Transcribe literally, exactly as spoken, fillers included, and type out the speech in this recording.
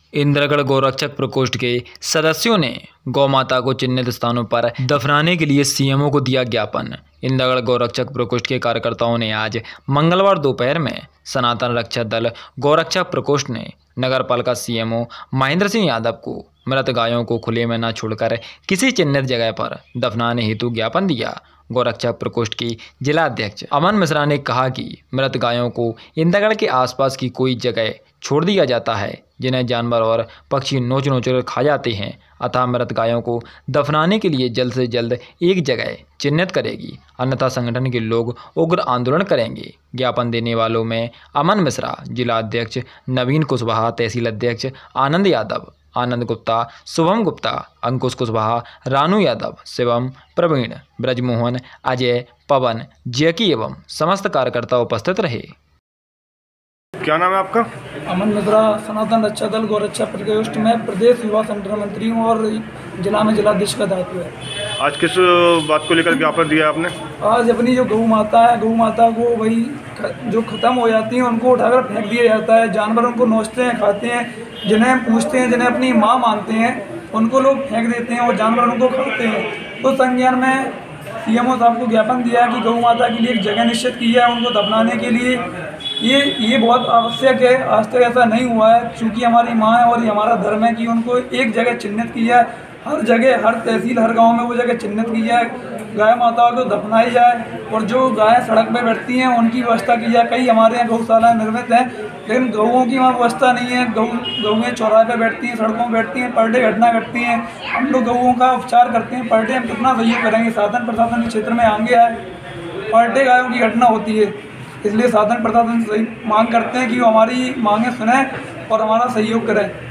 इंद्रगढ़ गौरक्षक प्रकोष्ठ के सदस्यों ने गौ माता को चिन्हित स्थानों पर दफनाने के लिए सीएमओ को दिया ज्ञापन। इंद्रगढ़ गौरक्षक प्रकोष्ठ के कार्यकर्ताओं ने आज मंगलवार दोपहर में सनातन रक्षा दल गौरक्षक प्रकोष्ठ ने नगर पालिका सीएमओ महेंद्र सिंह यादव को मृत गायों को खुले में न छोड़कर किसी चिन्हित जगह पर दफनाने हेतु ज्ञापन दिया। गौरक्षक प्रकोष्ठ की जिला अध्यक्ष अमन मिश्रा ने कहा कि मृत गायों को इंद्रगढ़ के आसपास की कोई जगह छोड़ दिया जाता है जिन्हें जानवर और पक्षी नोच नोच कर खा जाते हैं, अतः मृत गायों को दफनाने के लिए जल्द से जल्द एक जगह चिन्हित करेगी, अन्यथा संगठन के लोग उग्र आंदोलन करेंगे। ज्ञापन देने वालों में अमन मिश्रा, जिला अध्यक्ष नवीन कुशवाहा, तहसील अध्यक्ष आनंद यादव, आनंद गुप्ता, शुभम गुप्ता, अंकुश कुशवाहा, रानू यादव, शिवम, प्रवीण, ब्रजमोहन, अजय, पवन, जैकी एवं समस्त कार्यकर्ता उपस्थित रहे। क्या नाम है आपका? अमन मिश्रा, सनातन रक्षा दल गौरक्षा प्रकोष्ठ में प्रदेश युवा संगठन मंत्री हूँ और जिला में जिलाध्यक्ष का दायित्व है। आज किस बात को लेकर ज्ञापन दिया आपने? आज अपनी जो गौ माता है, गौ माता को वही जो ख़त्म हो जाती हैं उनको उठाकर फेंक दिया जाता है। जानवर उनको नोचते हैं, खाते हैं, जिन्हें पूछते हैं, जिन्हें अपनी माँ मानते हैं, उनको लोग फेंक देते हैं और जानवर उनको खाते हैं। तो संज्ञान में सीएमओ साहब को ज्ञापन दिया है कि गौ माता के लिए एक जगह निश्चित की है उनको दफनाने के लिए। ये ये बहुत आवश्यक है। आज तक ऐसा नहीं हुआ है, चूँकि हमारी माँ है और ये हमारा धर्म है कि उनको एक जगह चिन्हित किया है। हर जगह, हर तहसील, हर गांव में वो जगह चिन्हित की जाए, गाय माताओं को दफनाई जाए और जो गायें सड़क पे बैठती हैं उनकी व्यवस्था की जाए। कई हमारे यहाँ गौशाला निर्मित हैं, लेकिन गौओं की वहाँ व्यवस्था नहीं है। गौ गौएँ चौराहे पे बैठती हैं, सड़कों में बैठती हैं, पर डे घटना घटती हैं। हम लोग गौओं का उपचार करते हैं, पर डे हम कितना सहयोग करेंगे? साधन प्रशासन के क्षेत्र में आगे है, पर डे गायों की घटना होती है, इसलिए साधन प्रशासन से मांग करते हैं कि वो हमारी मांगें सुने और हमारा सहयोग करें।